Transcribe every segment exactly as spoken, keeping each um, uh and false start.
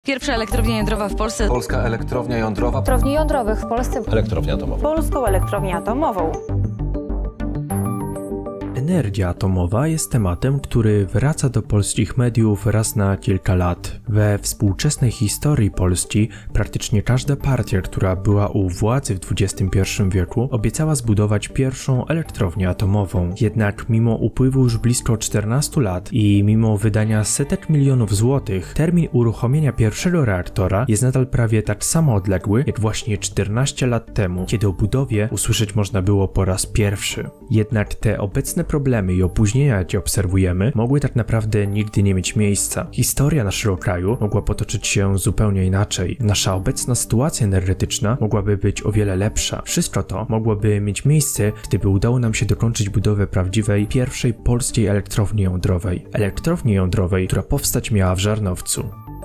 Pierwsza elektrownia jądrowa w Polsce. Polska elektrownia jądrowa. Elektrowni jądrowych w Polsce. Elektrownia atomowa. Polską elektrownię atomową. Energia atomowa jest tematem, który wraca do polskich mediów raz na kilka lat. We współczesnej historii Polski praktycznie każda partia, która była u władzy w dwudziestym pierwszym wieku, obiecała zbudować pierwszą elektrownię atomową. Jednak mimo upływu już blisko czternastu lat i mimo wydania setek milionów złotych, termin uruchomienia pierwszego reaktora jest nadal prawie tak samo odległy, jak właśnie czternaście lat temu, kiedy o budowie usłyszeć można było po raz pierwszy. Jednak te obecne problemy i opóźnienia, jakie obserwujemy, mogły tak naprawdę nigdy nie mieć miejsca. Historia naszego kraju mogła potoczyć się zupełnie inaczej. Nasza obecna sytuacja energetyczna mogłaby być o wiele lepsza. Wszystko to mogłoby mieć miejsce, gdyby udało nam się dokończyć budowę prawdziwej, pierwszej polskiej elektrowni jądrowej. Elektrowni jądrowej, która powstać miała w Żarnowcu.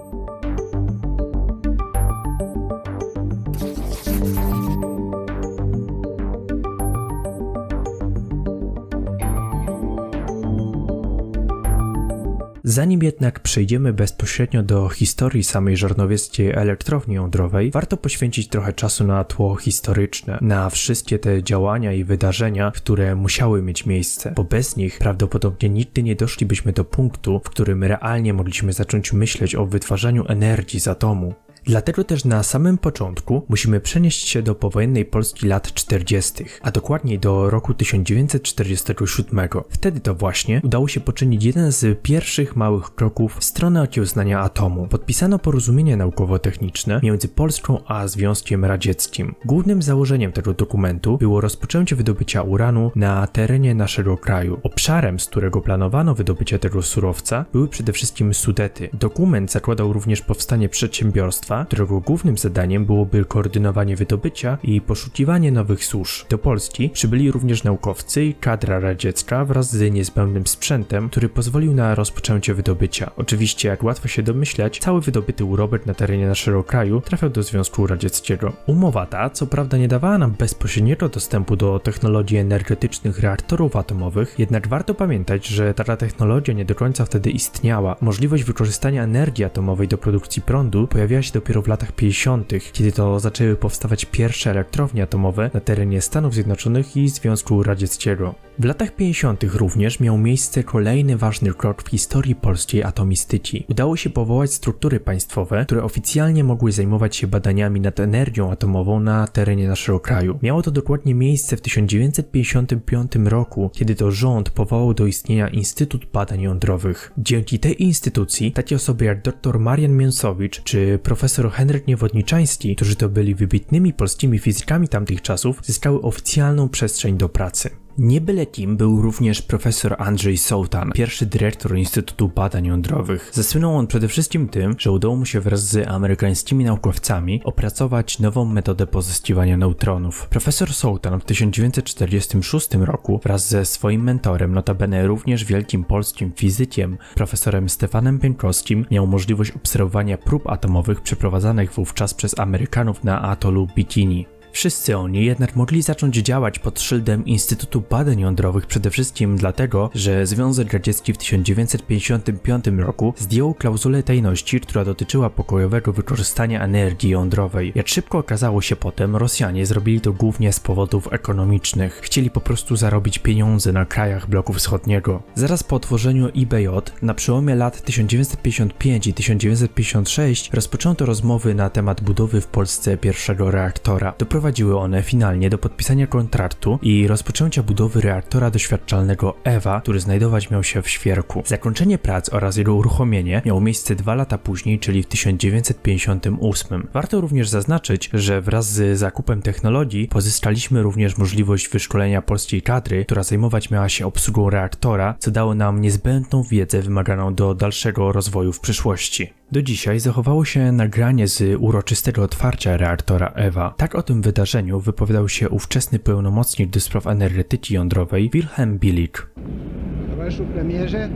Zanim jednak przejdziemy bezpośrednio do historii samej żarnowieckiej elektrowni jądrowej, warto poświęcić trochę czasu na tło historyczne, na wszystkie te działania i wydarzenia, które musiały mieć miejsce, bo bez nich prawdopodobnie nigdy nie doszlibyśmy do punktu, w którym realnie mogliśmy zacząć myśleć o wytwarzaniu energii z atomu. Dlatego też na samym początku musimy przenieść się do powojennej Polski lat czterdziestych, a dokładniej do roku tysiąc dziewięćset czterdziestego siódmego. Wtedy to właśnie udało się poczynić jeden z pierwszych małych kroków w stronę okiełznania atomu. Podpisano porozumienie naukowo-techniczne między Polską a Związkiem Radzieckim. Głównym założeniem tego dokumentu było rozpoczęcie wydobycia uranu na terenie naszego kraju. Obszarem, z którego planowano wydobycie tego surowca, były przede wszystkim Sudety. Dokument zakładał również powstanie przedsiębiorstwa, którego głównym zadaniem byłoby koordynowanie wydobycia i poszukiwanie nowych złóż. Do Polski przybyli również naukowcy i kadra radziecka wraz z niezbędnym sprzętem, który pozwolił na rozpoczęcie wydobycia. Oczywiście, jak łatwo się domyśleć, cały wydobyty urobek na terenie naszego kraju trafiał do Związku Radzieckiego. Umowa ta, co prawda, nie dawała nam bezpośredniego dostępu do technologii energetycznych reaktorów atomowych, jednak warto pamiętać, że taka technologia nie do końca wtedy istniała. Możliwość wykorzystania energii atomowej do produkcji prądu pojawiła się dopiero w latach pięćdziesiątych, kiedy to zaczęły powstawać pierwsze elektrownie atomowe na terenie Stanów Zjednoczonych i Związku Radzieckiego. W latach pięćdziesiątych również miał miejsce kolejny ważny krok w historii polskiej atomistyki. Udało się powołać struktury państwowe, które oficjalnie mogły zajmować się badaniami nad energią atomową na terenie naszego kraju. Miało to dokładnie miejsce w tysiąc dziewięćset pięćdziesiątym piątym roku, kiedy to rząd powołał do istnienia Instytut Badań Jądrowych. Dzięki tej instytucji takie osoby jak dr Marian Mięsowicz czy profesor Henryk Niewodniczański, którzy to byli wybitnymi polskimi fizykami tamtych czasów, zyskały oficjalną przestrzeń do pracy. Nie byle kim był również profesor Andrzej Sołtan, pierwszy dyrektor Instytutu Badań Jądrowych. Zasłynął on przede wszystkim tym, że udało mu się wraz z amerykańskimi naukowcami opracować nową metodę pozyskiwania neutronów. Profesor Sołtan w tysiąc dziewięćset czterdziestym szóstym roku wraz ze swoim mentorem, notabene również wielkim polskim fizykiem, profesorem Stefanem Pienkowskim, miał możliwość obserwowania prób atomowych przeprowadzanych wówczas przez Amerykanów na atolu Bikini. Wszyscy oni jednak mogli zacząć działać pod szyldem Instytutu Badań Jądrowych przede wszystkim dlatego, że Związek Radziecki w tysiąc dziewięćset pięćdziesiątym piątym roku zdjął klauzulę tajności, która dotyczyła pokojowego wykorzystania energii jądrowej. Jak szybko okazało się potem, Rosjanie zrobili to głównie z powodów ekonomicznych. Chcieli po prostu zarobić pieniądze na krajach bloku wschodniego. Zaraz po otworzeniu I B J na przełomie lat tysiąc dziewięćset pięćdziesiąt piąty i tysiąc dziewięćset pięćdziesiąt sześć rozpoczęto rozmowy na temat budowy w Polsce pierwszego reaktora. Doprowadziły one finalnie do podpisania kontraktu i rozpoczęcia budowy reaktora doświadczalnego Ewa, który znajdować miał się w Świerku. Zakończenie prac oraz jego uruchomienie miało miejsce dwa lata później, czyli w tysiąc dziewięćset pięćdziesiątym ósmym. Warto również zaznaczyć, że wraz z zakupem technologii pozyskaliśmy również możliwość wyszkolenia polskiej kadry, która zajmować miała się obsługą reaktora, co dało nam niezbędną wiedzę wymaganą do dalszego rozwoju w przyszłości. Do dzisiaj zachowało się nagranie z uroczystego otwarcia reaktora Ewa. Tak o tym wydarzeniu wypowiadał się ówczesny pełnomocnik do spraw energetyki jądrowej Wilhelm Billig. Towarzyszu premierze,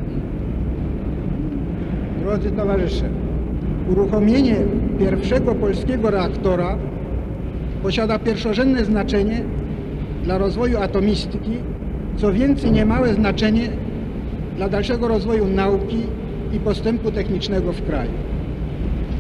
drodzy towarzysze, uruchomienie pierwszego polskiego reaktora posiada pierwszorzędne znaczenie dla rozwoju atomistyki, co więcej niemałe znaczenie dla dalszego rozwoju nauki i postępu technicznego w kraju.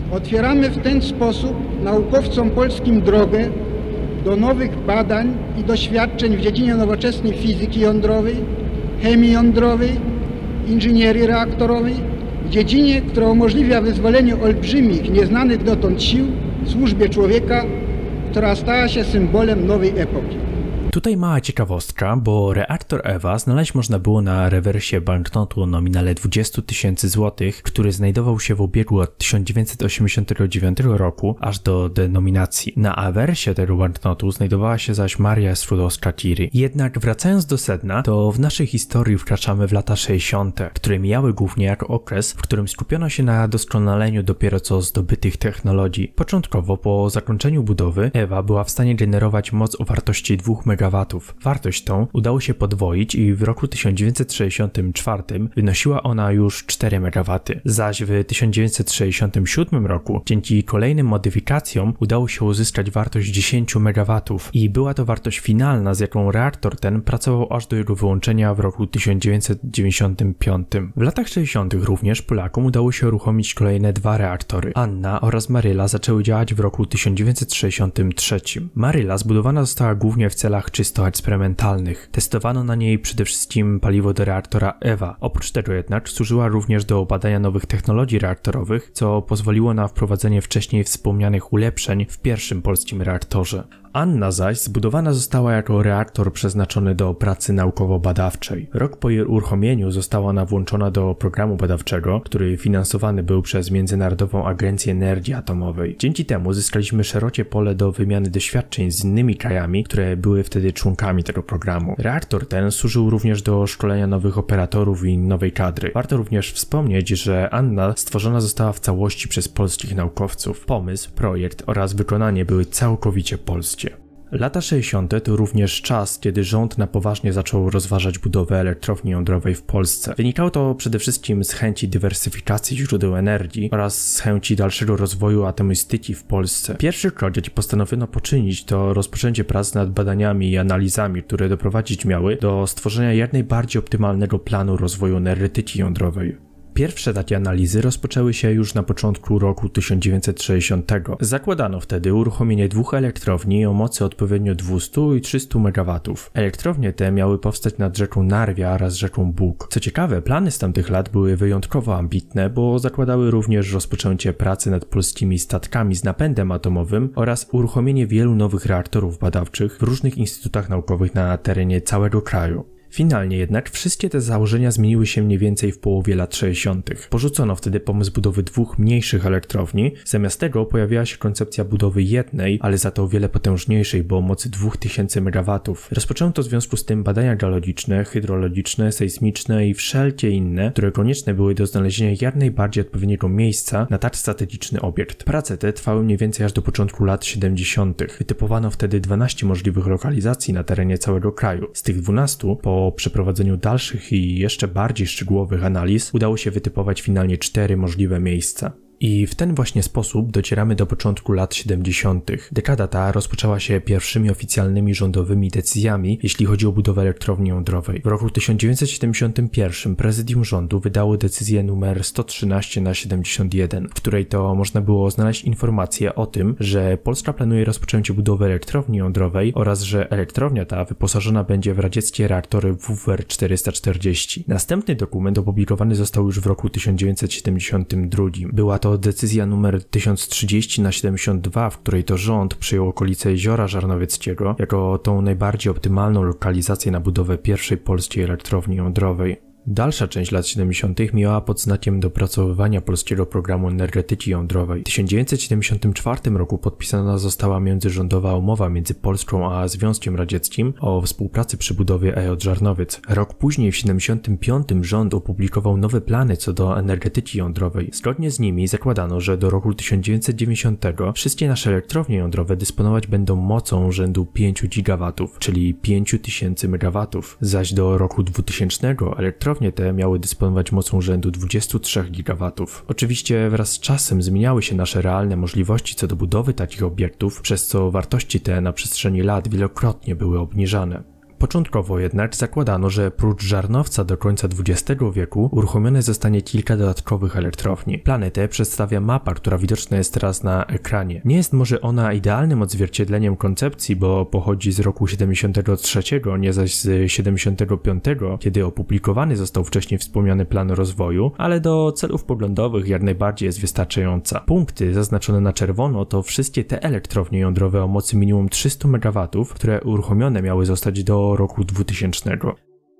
Otwieramy w ten sposób naukowcom polskim drogę do nowych badań i doświadczeń w dziedzinie nowoczesnej fizyki jądrowej, chemii jądrowej, inżynierii reaktorowej, w dziedzinie, która umożliwia wyzwolenie olbrzymich, nieznanych dotąd sił w służbie człowieka, która stała się symbolem nowej epoki. Tutaj mała ciekawostka, bo reaktor Ewa znaleźć można było na rewersie banknotu o nominale dwadzieścia tysięcy złotych, który znajdował się w obiegu od tysiąc dziewięćset osiemdziesiątego dziewiątego roku aż do denominacji. Na awersie tego banknotu znajdowała się zaś Maria Skłodowska-Curie. Jednak wracając do sedna, to w naszej historii wkraczamy w lata sześćdziesiąte, które mijały głównie jako okres, w którym skupiono się na doskonaleniu dopiero co zdobytych technologii. Początkowo po zakończeniu budowy Ewa była w stanie generować moc o wartości dwóch megawatów. Wartość tą udało się podwoić i w roku tysiąc dziewięćset sześćdziesiątym czwartym wynosiła ona już cztery megawaty. Zaś w tysiąc dziewięćset sześćdziesiątym siódmym roku dzięki kolejnym modyfikacjom udało się uzyskać wartość dziesięć megawatów i była to wartość finalna, z jaką reaktor ten pracował aż do jego wyłączenia w roku tysiąc dziewięćset dziewięćdziesiątym piątym. W latach sześćdziesiątych również Polakom udało się uruchomić kolejne dwa reaktory. Anna oraz Maryla zaczęły działać w roku tysiąc dziewięćset sześćdziesiątym trzecim. Maryla zbudowana została głównie w celach czysto eksperymentalnych. Testowano na niej przede wszystkim paliwo do reaktora Ewa. Oprócz tego jednak służyła również do badania nowych technologii reaktorowych, co pozwoliło na wprowadzenie wcześniej wspomnianych ulepszeń w pierwszym polskim reaktorze. Anna zaś zbudowana została jako reaktor przeznaczony do pracy naukowo-badawczej. Rok po jej uruchomieniu została ona włączona do programu badawczego, który finansowany był przez Międzynarodową Agencję Energii Atomowej. Dzięki temu zyskaliśmy szerokie pole do wymiany doświadczeń z innymi krajami, które były wtedy członkami tego programu. Reaktor ten służył również do szkolenia nowych operatorów i nowej kadry. Warto również wspomnieć, że Anna stworzona została w całości przez polskich naukowców. Pomysł, projekt oraz wykonanie były całkowicie polskie. Lata sześćdziesiąte to również czas, kiedy rząd na poważnie zaczął rozważać budowę elektrowni jądrowej w Polsce. Wynikało to przede wszystkim z chęci dywersyfikacji źródeł energii oraz z chęci dalszego rozwoju atomistyki w Polsce. Pierwszy krok, jaki postanowiono poczynić, to rozpoczęcie prac nad badaniami i analizami, które doprowadzić miały do stworzenia jak najbardziej optymalnego planu rozwoju energetyki jądrowej. Pierwsze takie analizy rozpoczęły się już na początku roku tysiąc dziewięćset sześćdziesiątego. Zakładano wtedy uruchomienie dwóch elektrowni o mocy odpowiednio dwieście i trzysta megawatów. Elektrownie te miały powstać nad rzeką Narwia oraz rzeką Bóg. Co ciekawe, plany z tamtych lat były wyjątkowo ambitne, bo zakładały również rozpoczęcie pracy nad polskimi statkami z napędem atomowym oraz uruchomienie wielu nowych reaktorów badawczych w różnych instytutach naukowych na terenie całego kraju. Finalnie jednak wszystkie te założenia zmieniły się mniej więcej w połowie lat sześćdziesiątych. Porzucono wtedy pomysł budowy dwóch mniejszych elektrowni, zamiast tego pojawiła się koncepcja budowy jednej, ale za to o wiele potężniejszej, bo o mocy dwóch tysięcy megawatów. Rozpoczęto w związku z tym badania geologiczne, hydrologiczne, sejsmiczne i wszelkie inne, które konieczne były do znalezienia jak najbardziej odpowiedniego miejsca na tak strategiczny obiekt. Prace te trwały mniej więcej aż do początku lat siedemdziesiątych. Wytypowano wtedy dwanaście możliwych lokalizacji na terenie całego kraju. Z tych dwunastu po Po przeprowadzeniu dalszych i jeszcze bardziej szczegółowych analiz udało się wytypować finalnie cztery możliwe miejsca. I w ten właśnie sposób docieramy do początku lat siedemdziesiątych. Dekada ta rozpoczęła się pierwszymi oficjalnymi rządowymi decyzjami, jeśli chodzi o budowę elektrowni jądrowej. W roku tysiąc dziewięćset siedemdziesiątym pierwszym prezydium rządu wydało decyzję numer sto trzynaście na siedemdziesiąt jeden, w której to można było znaleźć informację o tym, że Polska planuje rozpoczęcie budowy elektrowni jądrowej oraz że elektrownia ta wyposażona będzie w radzieckie reaktory W W R czterysta czterdzieści. Następny dokument opublikowany został już w roku tysiąc dziewięćset siedemdziesiątym drugim. Była to decyzja numer tysiąc trzydzieści na siedemdziesiąt dwa, w której to rząd przyjął okolice Jeziora Żarnowieckiego jako tą najbardziej optymalną lokalizację na budowę pierwszej polskiej elektrowni jądrowej. Dalsza część lat siedemdziesiątych miała pod znakiem dopracowywania polskiego programu energetyki jądrowej. W tysiąc dziewięćset siedemdziesiątym czwartym roku podpisana została międzyrządowa umowa między Polską a Związkiem Radzieckim o współpracy przy budowie E J Żarnowiec. Rok później, w siedemdziesiątym piątym rząd opublikował nowe plany co do energetyki jądrowej. Zgodnie z nimi zakładano, że do roku tysiąc dziewięćset dziewięćdziesiątego wszystkie nasze elektrownie jądrowe dysponować będą mocą rzędu pięć gigawatów, czyli pięć tysięcy megawatów, zaś do roku dwutysięcznego elektrownie te miały dysponować mocą rzędu dwadzieścia trzy gigawatów. Oczywiście wraz z czasem zmieniały się nasze realne możliwości co do budowy takich obiektów, przez co wartości te na przestrzeni lat wielokrotnie były obniżane. Początkowo jednak zakładano, że prócz Żarnowca do końca dwudziestego wieku uruchomione zostanie kilka dodatkowych elektrowni. Plany te przedstawia mapa, która widoczna jest teraz na ekranie. Nie jest może ona idealnym odzwierciedleniem koncepcji, bo pochodzi z roku siedemdziesiątego trzeciego, nie zaś z siedemdziesiątego piątego, kiedy opublikowany został wcześniej wspomniany plan rozwoju, ale do celów poglądowych jak najbardziej jest wystarczająca. Punkty zaznaczone na czerwono to wszystkie te elektrownie jądrowe o mocy minimum trzysta megawatów, które uruchomione miały zostać do roku dwutysięcznego.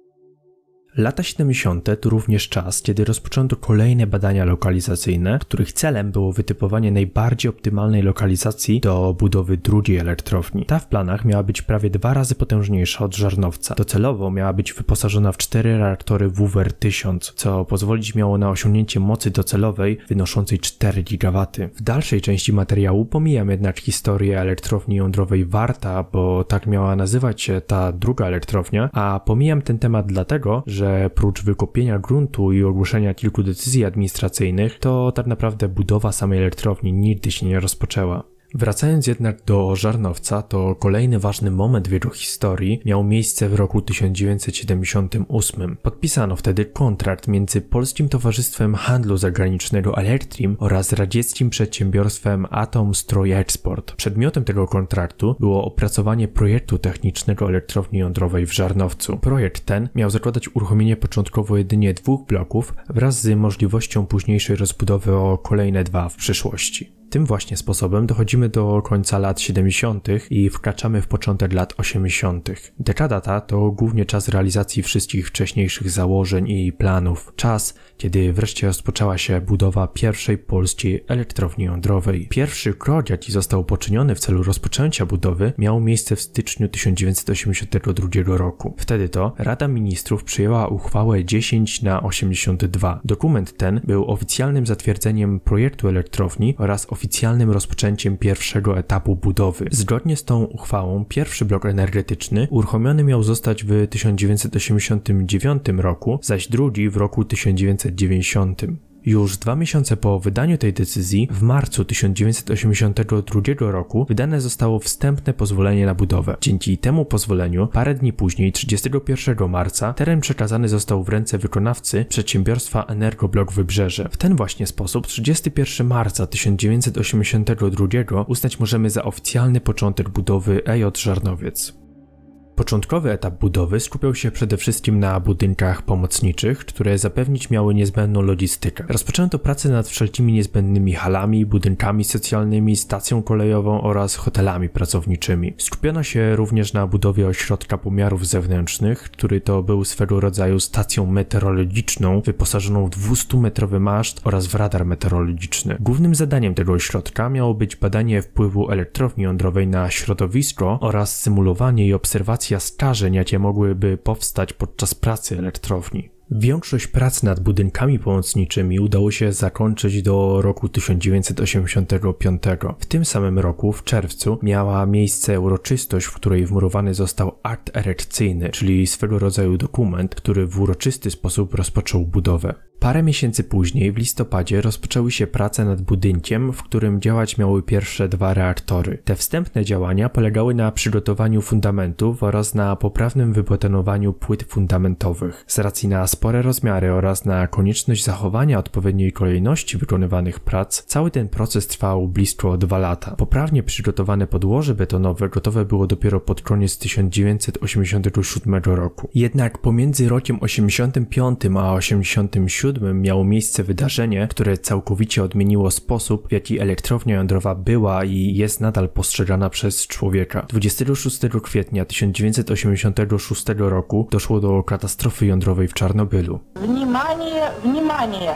Lata siedemdziesiąte to również czas, kiedy rozpoczęto kolejne badania lokalizacyjne, których celem było wytypowanie najbardziej optymalnej lokalizacji do budowy drugiej elektrowni. Ta w planach miała być prawie dwa razy potężniejsza od Żarnowca. Docelowo miała być wyposażona w cztery reaktory W W E R tysiąc, co pozwolić miało na osiągnięcie mocy docelowej wynoszącej cztery gigawaty. W dalszej części materiału pomijam jednak historię elektrowni jądrowej Warta, bo tak miała nazywać się ta druga elektrownia, a pomijam ten temat dlatego, że że prócz wykopienia gruntu i ogłoszenia kilku decyzji administracyjnych, to tak naprawdę budowa samej elektrowni nigdy się nie rozpoczęła. Wracając jednak do Żarnowca, to kolejny ważny moment w jego historii miał miejsce w roku tysiąc dziewięćset siedemdziesiątym ósmym. Podpisano wtedy kontrakt między Polskim Towarzystwem Handlu Zagranicznego Elektrim oraz radzieckim przedsiębiorstwem Atomstrojeksport. Przedmiotem tego kontraktu było opracowanie projektu technicznego elektrowni jądrowej w Żarnowcu. Projekt ten miał zakładać uruchomienie początkowo jedynie dwóch bloków wraz z możliwością późniejszej rozbudowy o kolejne dwa w przyszłości. Tym właśnie sposobem dochodzimy do końca lat siedemdziesiątych i wkraczamy w początek lat osiemdziesiątych. Dekada ta to głównie czas realizacji wszystkich wcześniejszych założeń i planów. Czas, kiedy wreszcie rozpoczęła się budowa pierwszej polskiej elektrowni jądrowej. Pierwszy krok, jaki został poczyniony w celu rozpoczęcia budowy, miał miejsce w styczniu tysiąc dziewięćset osiemdziesiątego drugiego roku. Wtedy to Rada Ministrów przyjęła uchwałę dziesięć na osiemdziesiąt dwa. Dokument ten był oficjalnym zatwierdzeniem projektu elektrowni oraz oficjalnym rozpoczęciem pierwszego etapu budowy. Zgodnie z tą uchwałą pierwszy blok energetyczny uruchomiony miał zostać w tysiąc dziewięćset osiemdziesiątym dziewiątym roku, zaś drugi w roku tysiąc dziewięćset dziewięćdziesiątym. Już dwa miesiące po wydaniu tej decyzji, w marcu tysiąc dziewięćset osiemdziesiątego drugiego roku, wydane zostało wstępne pozwolenie na budowę. Dzięki temu pozwoleniu, parę dni później, trzydziestego pierwszego marca, teren przekazany został w ręce wykonawcy przedsiębiorstwa Energoblok Wybrzeże. W ten właśnie sposób trzydziestego pierwszego marca tysiąc dziewięćset osiemdziesiątego drugiego uznać możemy za oficjalny początek budowy E J Żarnowiec. Początkowy etap budowy skupiał się przede wszystkim na budynkach pomocniczych, które zapewnić miały niezbędną logistykę. Rozpoczęto pracę nad wszelkimi niezbędnymi halami, budynkami socjalnymi, stacją kolejową oraz hotelami pracowniczymi. Skupiono się również na budowie ośrodka pomiarów zewnętrznych, który to był swego rodzaju stacją meteorologiczną wyposażoną w dwustumetrowy maszt oraz w radar meteorologiczny. Głównym zadaniem tego ośrodka miało być badanie wpływu elektrowni jądrowej na środowisko oraz symulowanie i obserwacja skażeń, jakie mogłyby powstać podczas pracy elektrowni. Większość prac nad budynkami pomocniczymi udało się zakończyć do roku tysiąc dziewięćset osiemdziesiątego piątego. W tym samym roku, w czerwcu, miała miejsce uroczystość, w której wmurowany został akt erekcyjny, czyli swego rodzaju dokument, który w uroczysty sposób rozpoczął budowę. Parę miesięcy później, w listopadzie, rozpoczęły się prace nad budynkiem, w którym działać miały pierwsze dwa reaktory. Te wstępne działania polegały na przygotowaniu fundamentów oraz na poprawnym wybetonowaniu płyt fundamentowych. Z racji na spore rozmiary oraz na konieczność zachowania odpowiedniej kolejności wykonywanych prac, cały ten proces trwał blisko dwa lata. Poprawnie przygotowane podłoże betonowe gotowe było dopiero pod koniec tysiąc dziewięćset osiemdziesiątego siódmego roku. Jednak pomiędzy rokiem osiemdziesiątym piątym a osiemdziesiątym siódmym miało miejsce wydarzenie, które całkowicie odmieniło sposób, w jaki elektrownia jądrowa była i jest nadal postrzegana przez człowieka. dwudziestego szóstego kwietnia tysiąc dziewięćset osiemdziesiątego szóstego roku doszło do katastrofy jądrowej w Czarnobylu. Внимание, внимание!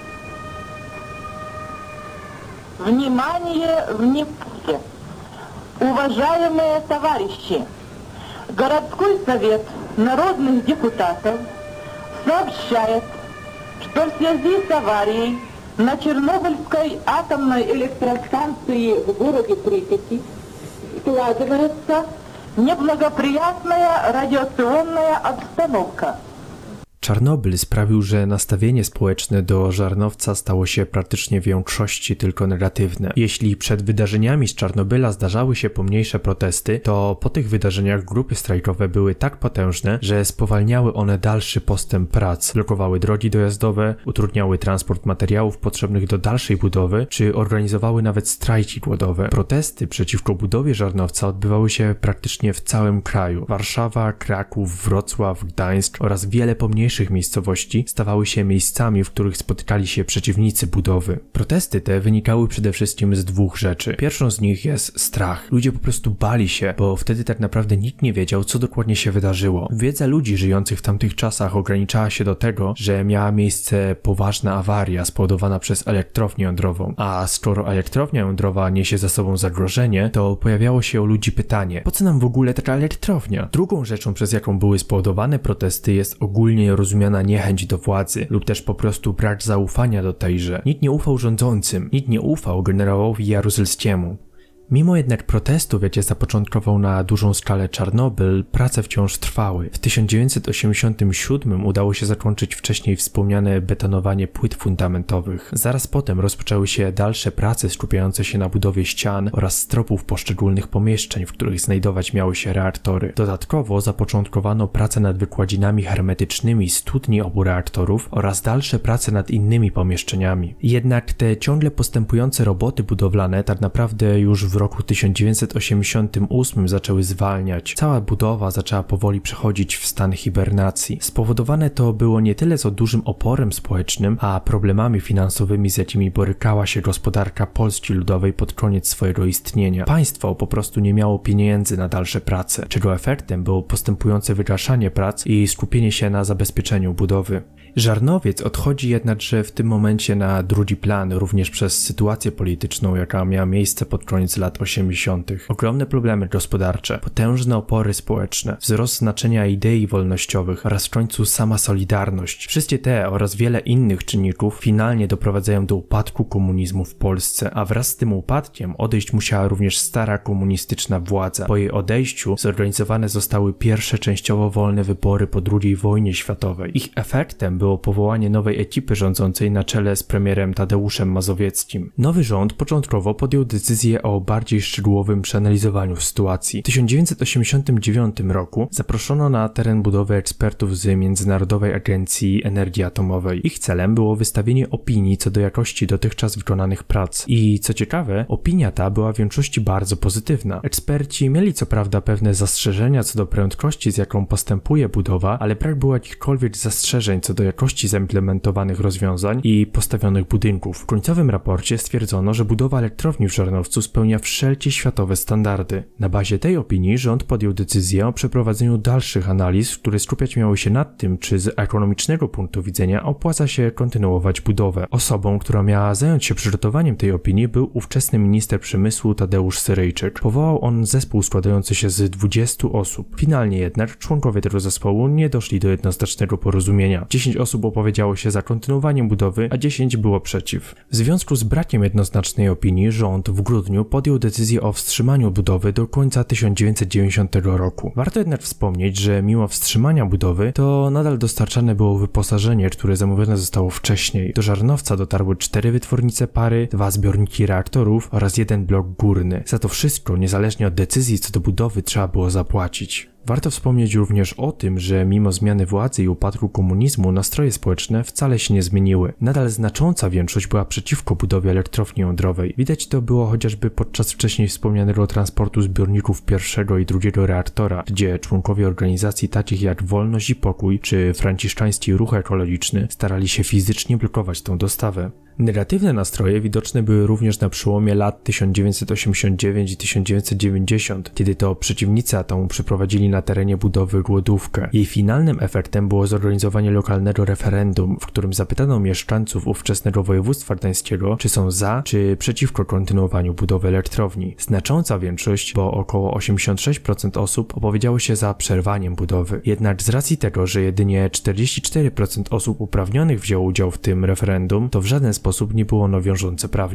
Внимание, внимание! Уважаемые товарищи! Городской совет народных депутатов сообщает, что в связи с аварией на Чернобыльской атомной электростанции в городе Припяти складывается неблагоприятная радиационная обстановка. Czarnobyl sprawił, że nastawienie społeczne do Żarnowca stało się praktycznie w większości tylko negatywne. Jeśli przed wydarzeniami z Czarnobyla zdarzały się pomniejsze protesty, to po tych wydarzeniach grupy strajkowe były tak potężne, że spowalniały one dalszy postęp prac, blokowały drogi dojazdowe, utrudniały transport materiałów potrzebnych do dalszej budowy, czy organizowały nawet strajki głodowe. Protesty przeciwko budowie Żarnowca odbywały się praktycznie w całym kraju. Warszawa, Kraków, Wrocław, Gdańsk oraz wiele pomniejszych miejscowości stawały się miejscami, w których spotykali się przeciwnicy budowy. Protesty te wynikały przede wszystkim z dwóch rzeczy. Pierwszą z nich jest strach. Ludzie po prostu bali się, bo wtedy tak naprawdę nikt nie wiedział, co dokładnie się wydarzyło. Wiedza ludzi żyjących w tamtych czasach ograniczała się do tego, że miała miejsce poważna awaria spowodowana przez elektrownię jądrową. A skoro elektrownia jądrowa niesie za sobą zagrożenie, to pojawiało się u ludzi pytanie, po co nam w ogóle taka elektrownia? Drugą rzeczą, przez jaką były spowodowane protesty, jest ogólnie rozumiana niechęć do władzy lub też po prostu brak zaufania do tejże. Nikt nie ufał rządzącym, nikt nie ufał generałowi Jaruzelskiemu. Mimo jednak protestów, jakie zapoczątkował na dużą skalę Czarnobyl, prace wciąż trwały. W tysiąc dziewięćset osiemdziesiątym siódmym udało się zakończyć wcześniej wspomniane betonowanie płyt fundamentowych. Zaraz potem rozpoczęły się dalsze prace skupiające się na budowie ścian oraz stropów poszczególnych pomieszczeń, w których znajdować miały się reaktory. Dodatkowo zapoczątkowano pracę nad wykładzinami hermetycznymi studni obu reaktorów oraz dalsze prace nad innymi pomieszczeniami. Jednak te ciągle postępujące roboty budowlane tak naprawdę już w roku tysiąc dziewięćset osiemdziesiątym ósmym zaczęły zwalniać. Cała budowa zaczęła powoli przechodzić w stan hibernacji. Spowodowane to było nie tyle co dużym oporem społecznym, a problemami finansowymi, z jakimi borykała się gospodarka Polski Ludowej pod koniec swojego istnienia. Państwo po prostu nie miało pieniędzy na dalsze prace, czego efektem było postępujące wygaszanie prac i skupienie się na zabezpieczeniu budowy. Żarnowiec odchodzi jednakże w tym momencie na drugi plan, również przez sytuację polityczną, jaka miała miejsce pod koniec lat osiemdziesiątych. Ogromne problemy gospodarcze, potężne opory społeczne, wzrost znaczenia idei wolnościowych oraz w końcu sama Solidarność. Wszystkie te oraz wiele innych czynników finalnie doprowadzają do upadku komunizmu w Polsce, a wraz z tym upadkiem odejść musiała również stara komunistyczna władza. Po jej odejściu zorganizowane zostały pierwsze częściowo wolne wybory po drugiej wojnie światowej. Ich efektem było powołanie nowej ekipy rządzącej na czele z premierem Tadeuszem Mazowieckim. Nowy rząd początkowo podjął decyzję o bardziej szczegółowym przeanalizowaniu sytuacji. W tysiąc dziewięćset osiemdziesiątym dziewiątym roku zaproszono na teren budowy ekspertów z Międzynarodowej Agencji Energii Atomowej. Ich celem było wystawienie opinii co do jakości dotychczas wykonanych prac. I co ciekawe, opinia ta była w większości bardzo pozytywna. Eksperci mieli co prawda pewne zastrzeżenia co do prędkości, z jaką postępuje budowa, ale brak było jakichkolwiek zastrzeżeń co do jakości zaimplementowanych rozwiązań i postawionych budynków. W końcowym raporcie stwierdzono, że budowa elektrowni w Żarnowcu spełnia wszelkie światowe standardy. Na bazie tej opinii rząd podjął decyzję o przeprowadzeniu dalszych analiz, które skupiać miały się nad tym, czy z ekonomicznego punktu widzenia opłaca się kontynuować budowę. Osobą, która miała zająć się przygotowaniem tej opinii, był ówczesny minister przemysłu Tadeusz Syryjczyk. Powołał on zespół składający się z dwudziestu osób. Finalnie jednak członkowie tego zespołu nie doszli do jednoznacznego porozumienia. dziesięć osób opowiedziało się za kontynuowaniem budowy, a dziesięć było przeciw. W związku z brakiem jednoznacznej opinii rząd w grudniu podjął decyzję o wstrzymaniu budowy do końca tysiąc dziewięćset dziewięćdziesiątego roku. Warto jednak wspomnieć, że mimo wstrzymania budowy, to nadal dostarczane było wyposażenie, które zamówione zostało wcześniej. Do Żarnowca dotarły cztery wytwornice pary, dwa zbiorniki reaktorów oraz jeden blok górny. Za to wszystko, niezależnie od decyzji co do budowy, trzeba było zapłacić. Warto wspomnieć również o tym, że mimo zmiany władzy i upadku komunizmu nastroje społeczne wcale się nie zmieniły. Nadal znacząca większość była przeciwko budowie elektrowni jądrowej. Widać to było chociażby podczas wcześniej wspomnianego transportu zbiorników pierwszego i drugiego reaktora, gdzie członkowie organizacji takich jak Wolność i Pokój czy Franciszkański Ruch Ekologiczny starali się fizycznie blokować tę dostawę. Negatywne nastroje widoczne były również na przełomie lat tysiąc dziewięćset osiemdziesiąt dziewięć i tysiąc dziewięćset dziewięćdziesiąt, kiedy to przeciwnicy atomu przeprowadzili na terenie budowy głodówkę. Jej finalnym efektem było zorganizowanie lokalnego referendum, w którym zapytano mieszkańców ówczesnego województwa gdańskiego, czy są za, czy przeciwko kontynuowaniu budowy elektrowni. Znacząca większość, bo około osiemdziesiąt sześć procent osób opowiedziało się za przerwaniem budowy. Jednak z racji tego, że jedynie czterdzieści cztery procent osób uprawnionych wzięło udział w tym referendum, to w żaden sposób nie było ono wiążące prawnie.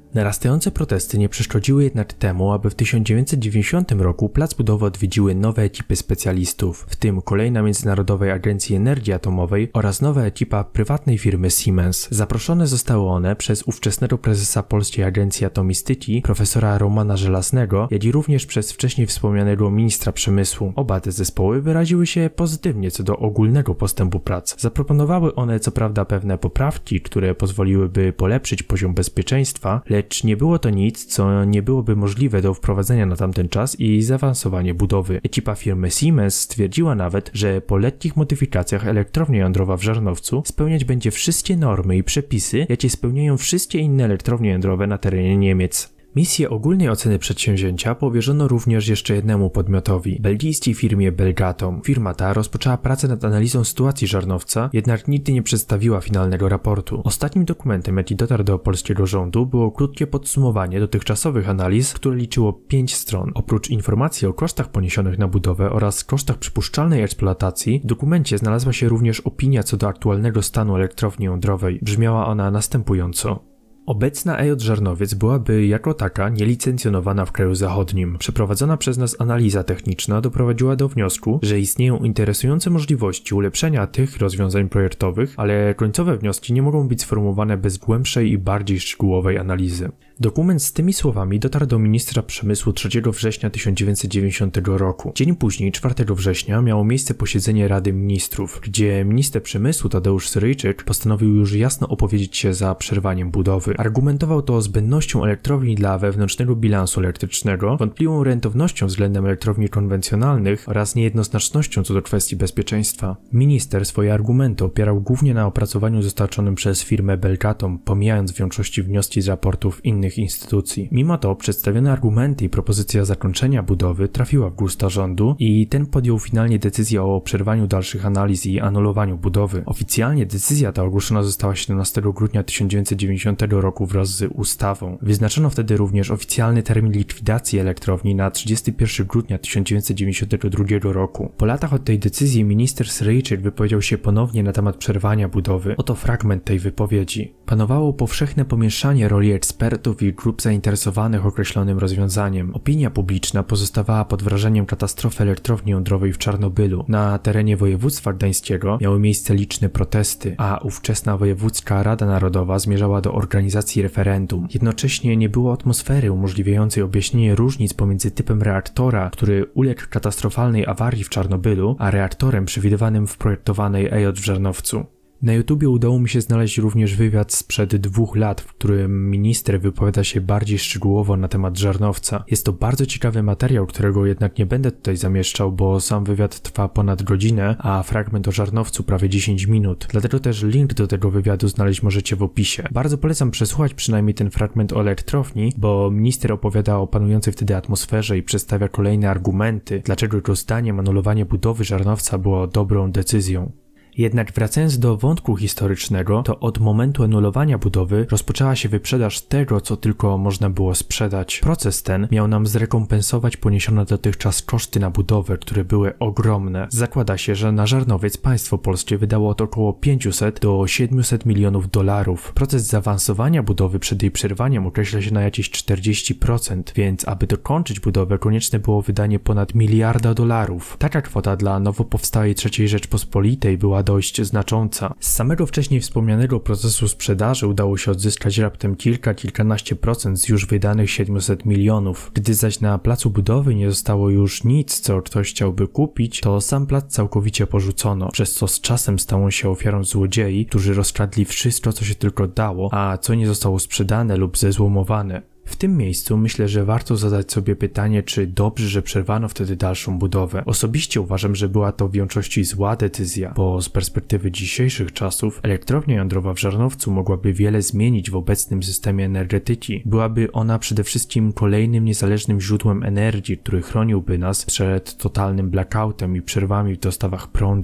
Narastające protesty nie przeszkodziły jednak temu, aby w tysiąc dziewięćset dziewięćdziesiątym roku plac budowy odwiedziły nowe ekipy specjalistów, w tym kolejna Międzynarodowej Agencji Energii Atomowej oraz nowa ekipa prywatnej firmy Siemens. Zaproszone zostały one przez ówczesnego prezesa Polskiej Agencji Atomistyki, profesora Romana Żelaznego, jak i również przez wcześniej wspomnianego ministra przemysłu. Oba te zespoły wyraziły się pozytywnie co do ogólnego postępu prac. Zaproponowały one co prawda pewne poprawki, które pozwoliłyby polepszyć poziom bezpieczeństwa, lecz nie było to nic, co nie byłoby możliwe do wprowadzenia na tamten czas i zaawansowanie budowy. Ekipa firmy Siemens stwierdziła nawet, że po lekkich modyfikacjach elektrownia jądrowa w Żarnowcu spełniać będzie wszystkie normy i przepisy, jakie spełniają wszystkie inne elektrownie jądrowe na terenie Niemiec. Misję ogólnej oceny przedsięwzięcia powierzono również jeszcze jednemu podmiotowi, belgijskiej firmie Belgatom. Firma ta rozpoczęła pracę nad analizą sytuacji Żarnowca, jednak nigdy nie przedstawiła finalnego raportu. Ostatnim dokumentem, jaki dotarł do polskiego rządu, było krótkie podsumowanie dotychczasowych analiz, które liczyło pięć stron. Oprócz informacji o kosztach poniesionych na budowę oraz kosztach przypuszczalnej eksploatacji, w dokumencie znalazła się również opinia co do aktualnego stanu elektrowni jądrowej. Brzmiała ona następująco. Obecna E J Żarnowiec byłaby jako taka nielicencjonowana w kraju zachodnim. Przeprowadzona przez nas analiza techniczna doprowadziła do wniosku, że istnieją interesujące możliwości ulepszenia tych rozwiązań projektowych, ale końcowe wnioski nie mogą być sformułowane bez głębszej i bardziej szczegółowej analizy. Dokument z tymi słowami dotarł do ministra przemysłu trzeciego września tysiąc dziewięćset dziewięćdziesiątego roku. Dzień później, czwartego września, miało miejsce posiedzenie Rady Ministrów, gdzie minister przemysłu Tadeusz Syryjczyk postanowił już jasno opowiedzieć się za przerwaniem budowy. Argumentował to zbędnością elektrowni dla wewnętrznego bilansu elektrycznego, wątpliwą rentownością względem elektrowni konwencjonalnych oraz niejednoznacznością co do kwestii bezpieczeństwa. Minister swoje argumenty opierał głównie na opracowaniu dostarczonym przez firmę Belgatom, pomijając w większości wnioski z raportów innych instytucji. Mimo to przedstawione argumenty i propozycja zakończenia budowy trafiła w gusta rządu i ten podjął finalnie decyzję o przerwaniu dalszych analiz i anulowaniu budowy. Oficjalnie decyzja ta ogłoszona została siedemnastego grudnia tysiąc dziewięćset dziewięćdziesiątego roku wraz z ustawą. Wyznaczono wtedy również oficjalny termin likwidacji elektrowni na trzydziestego pierwszego grudnia tysiąc dziewięćset dziewięćdziesiątego drugiego roku. Po latach od tej decyzji minister Syryjczyk wypowiedział się ponownie na temat przerwania budowy. Oto fragment tej wypowiedzi. Panowało powszechne pomieszanie roli ekspertów i grup zainteresowanych określonym rozwiązaniem. Opinia publiczna pozostawała pod wrażeniem katastrofy elektrowni jądrowej w Czarnobylu. Na terenie województwa gdańskiego miały miejsce liczne protesty, a ówczesna Wojewódzka Rada Narodowa zmierzała do organizacji referendum. Jednocześnie nie było atmosfery umożliwiającej objaśnienie różnic pomiędzy typem reaktora, który uległ katastrofalnej awarii w Czarnobylu, a reaktorem przewidywanym w projektowanej E J w Żarnowcu. Na YouTubie udało mi się znaleźć również wywiad sprzed dwóch lat, w którym minister wypowiada się bardziej szczegółowo na temat Żarnowca. Jest to bardzo ciekawy materiał, którego jednak nie będę tutaj zamieszczał, bo sam wywiad trwa ponad godzinę, a fragment o Żarnowcu prawie dziesięć minut. Dlatego też link do tego wywiadu znaleźć możecie w opisie. Bardzo polecam przesłuchać przynajmniej ten fragment o elektrowni, bo minister opowiada o panującej wtedy atmosferze i przedstawia kolejne argumenty, dlaczego jego zdaniem anulowanie budowy Żarnowca było dobrą decyzją. Jednak wracając do wątku historycznego, to od momentu anulowania budowy rozpoczęła się wyprzedaż tego, co tylko można było sprzedać. Proces ten miał nam zrekompensować poniesione dotychczas koszty na budowę, które były ogromne. Zakłada się, że na Żarnowiec państwo polskie wydało od około pięciuset do siedmiuset milionów dolarów. Proces zaawansowania budowy przed jej przerwaniem określa się na jakieś czterdzieści procent, więc aby dokończyć budowę konieczne było wydanie ponad miliarda dolarów. Taka kwota dla nowo powstałej trzeciej Rzeczpospolitej była dość znacząca. Z samego wcześniej wspomnianego procesu sprzedaży udało się odzyskać raptem kilka, kilkanaście procent z już wydanych siedmiuset milionów. Gdy zaś na placu budowy nie zostało już nic, co ktoś chciałby kupić, to sam plac całkowicie porzucono, przez co z czasem stało się ofiarą złodziei, którzy rozkradli wszystko, co się tylko dało, a co nie zostało sprzedane lub zezłomowane. W tym miejscu myślę, że warto zadać sobie pytanie, czy dobrze, że przerwano wtedy dalszą budowę. Osobiście uważam, że była to w większości zła decyzja, bo z perspektywy dzisiejszych czasów elektrownia jądrowa w Żarnowcu mogłaby wiele zmienić w obecnym systemie energetyki. Byłaby ona przede wszystkim kolejnym niezależnym źródłem energii, który chroniłby nas przed totalnym blackoutem i przerwami w dostawach prądu.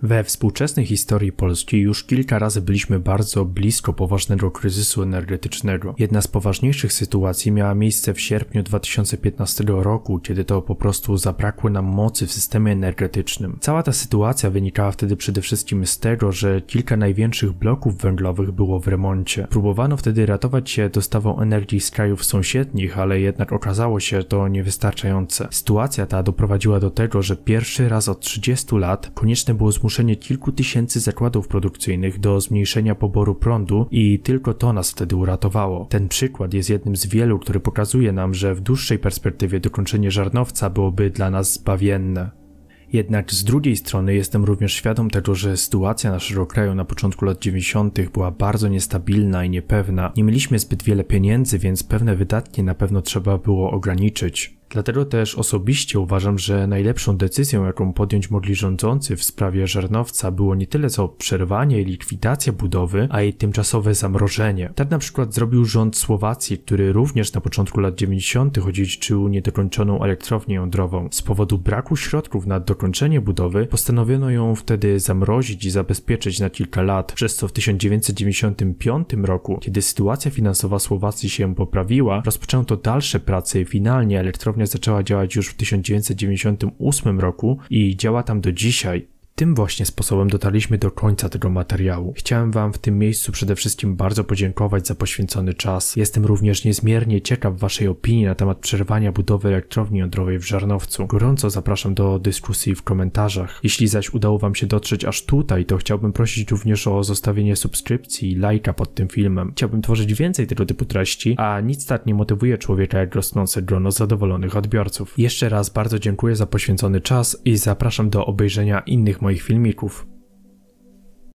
We współczesnej historii Polski już kilka razy byliśmy bardzo blisko poważnego kryzysu energetycznego. Jedna z poważniejszych sytuacji miała miejsce w sierpniu dwa tysiące piętnastego roku, kiedy to po prostu zabrakło nam mocy w systemie energetycznym. Cała ta sytuacja wynikała wtedy przede wszystkim z tego, że kilka największych bloków węglowych było w remoncie. Próbowano wtedy ratować się dostawą energii z krajów sąsiednich, ale jednak okazało się to niewystarczające. Sytuacja ta doprowadziła do tego, że pierwszy raz od trzydziestu lat konieczne było zmuszenie kilku tysięcy zakładów produkcyjnych do zmniejszenia poboru prądu i tylko to nas wtedy uratowało. Ten przykład jest jednym z wielu, który pokazuje nam, że w dłuższej perspektywie dokończenie Żarnowca byłoby dla nas zbawienne. Jednak z drugiej strony jestem również świadom tego, że sytuacja naszego kraju na początku lat dziewięćdziesiątych była bardzo niestabilna i niepewna. Nie mieliśmy zbyt wiele pieniędzy, więc pewne wydatki na pewno trzeba było ograniczyć. Dlatego też osobiście uważam, że najlepszą decyzją, jaką podjąć mogli rządzący w sprawie Żarnowca, było nie tyle co przerwanie i likwidacja budowy, a jej tymczasowe zamrożenie. Tak na przykład zrobił rząd Słowacji, który również na początku lat dziewięćdziesiątych odziedziczył niedokończoną elektrownię jądrową. Z powodu braku środków na dokończenie budowy postanowiono ją wtedy zamrozić i zabezpieczyć na kilka lat, przez co w tysiąc dziewięćset dziewięćdziesiątym piątym roku, kiedy sytuacja finansowa Słowacji się poprawiła, rozpoczęto dalsze prace i finalnie elektrownia zaczęła działać już w tysiąc dziewięćset dziewięćdziesiątym ósmym roku i działa tam do dzisiaj. Tym właśnie sposobem dotarliśmy do końca tego materiału. Chciałem Wam w tym miejscu przede wszystkim bardzo podziękować za poświęcony czas. Jestem również niezmiernie ciekaw Waszej opinii na temat przerwania budowy elektrowni jądrowej w Żarnowcu. Gorąco zapraszam do dyskusji w komentarzach. Jeśli zaś udało Wam się dotrzeć aż tutaj, to chciałbym prosić również o zostawienie subskrypcji i lajka pod tym filmem. Chciałbym tworzyć więcej tego typu treści, a nic tak nie motywuje człowieka jak rosnące grono zadowolonych odbiorców. Jeszcze raz bardzo dziękuję za poświęcony czas i zapraszam do obejrzenia innych moich filmików.